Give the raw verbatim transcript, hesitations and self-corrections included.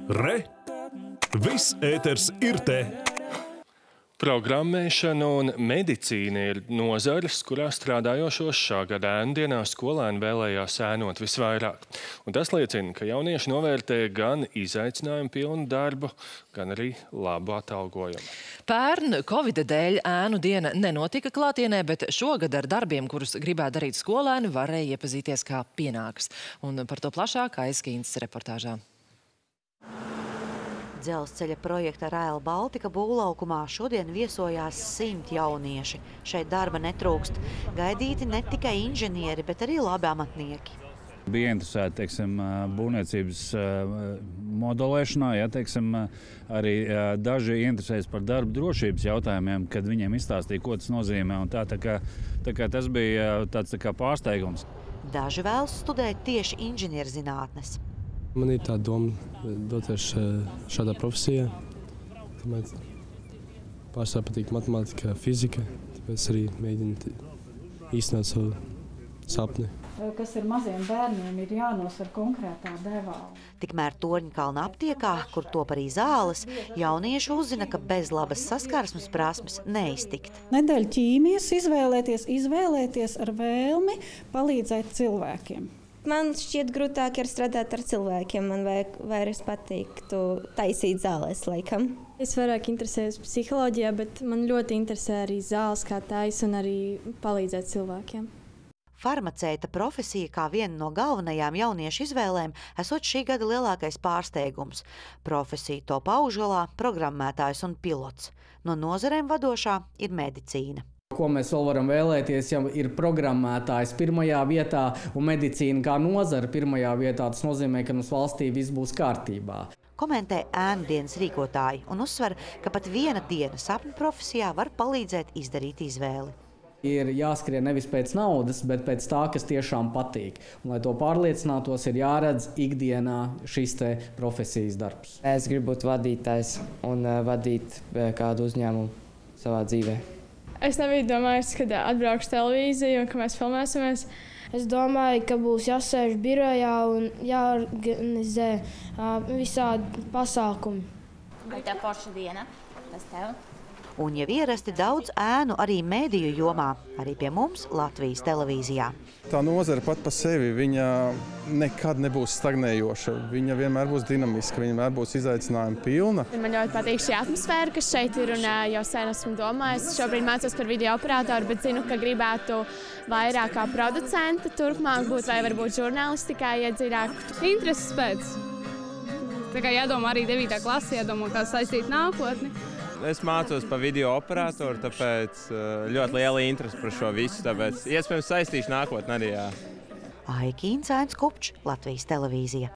Re! Viss ēters ir te! Programmēšana un medicīna ir nozares, kurā strādājošos šā gada ēndienā skolēni vēlējās ēnot visvairāk. Un tas liecina, ka jaunieši novērtē gan izaicinājumu pilnu darbu, gan arī labu atalgojumu. Pērn Covida dēļ ēnu diena nenotika klātienē, bet šogad ar darbiem, kurus gribētu darīt skolēni, varēja iepazīties kā pienākas. Un par to plašāk Aizkīnas reportāžā. Dzelzceļa projekta Rail Baltica būvlaukumā šodien viesojās simt jaunieši. Šeit darba netrūkst. Gaidīti ne tikai inženieri, bet arī labi amatnieki. Bija interesēti, teiksim, būvniecības modelēšanā, ja, teiksim, arī daži interesējas par darba drošības jautājumiem, kad viņiem izstāstīja, ko tas nozīmē. Un tā, tā, kā, tā kā tas bija tāds tā kā pārsteigums. Daži vēlas studēt tieši inženierzinātnes. Man ir tā doma doties šādā profesijā. Pārsvarā patīk matemātika, fizika, tāpēc arī mēģinu īstenot savu sapni. Kas ir maziem bērniem, ir jānosver konkrētā devā. Tikmēr Torņkalna aptiekā, kur top arī zāles, jaunieši uzzina, ka bez labas saskarsmes prasmes neiztikt. Nedēļa ķīmijas izvēlēties, izvēlēties ar vēlmi palīdzēt cilvēkiem. Man šķiet grūtāk ir strādāt ar cilvēkiem. Man vajag vairs patīktu taisīt zālēs, laikam. Es vairāk interesējos psiholoģijā, bet man ļoti interesē arī zāles kā taisa un arī palīdzēt cilvēkiem. Farmaceita profesija kā viena no galvenajām jauniešu izvēlēm esot šī gada lielākais pārsteigums. Profesija top augšgalā programmētājs un pilots. No nozarēm vadošā ir medicīna. Ko mēs vēl varam vēlēties, ja ir programmētājs pirmajā vietā un medicīna kā nozara pirmajā vietā, tas nozīmē, ka mums valstī viss būs kārtībā. Komentē ēnu dienas rīkotāji un uzsver, ka pat viena diena sapņu profesijā var palīdzēt izdarīt izvēli. Ir jāskrien nevis pēc naudas, bet pēc tā, kas tiešām patīk. Un, lai to pārliecinātos, ir jāredz ikdienā šis te profesijas darbs. Es gribu būt vadītājs un uh, vadīt kādu uzņēmumu savā dzīvē. Es nebiju domājis, kad atbraukšu televīziju un ka mēs filmēsimies. Es domāju, ka būs jāsēž birojā un jāorganizē uh, visādi pasākumi. Vai tā forša diena? Tas tev? Un jau ierasti daudz ēnu arī mēdīju jomā, arī pie mums Latvijas televīzijā. Tā nozara pat pa sevi, viņa nekad nebūs stagnējoša. Viņa vienmēr būs dinamiska, viņa vienmēr būs izaicinājuma pilna. Man ļoti patīk šī atmosfēra, kas šeit ir un jau sen esmu domājis. Šobrīd mācos par video operatoru, bet zinu, ka gribētu vairāk kā producenta turpmāk būt vai varbūt žurnālistikā iet dziļāk. Intereses pēc. Tā kā jādomā arī devītā klase, jādomā, kā saistīt nākotni. Es mācos par video operatoru, tāpēc ļoti liela interese par šo visu, tāpēc iespējams saistīšu nākotnē arī. Aizkīnas, Kupčs, Latvijas televīzija.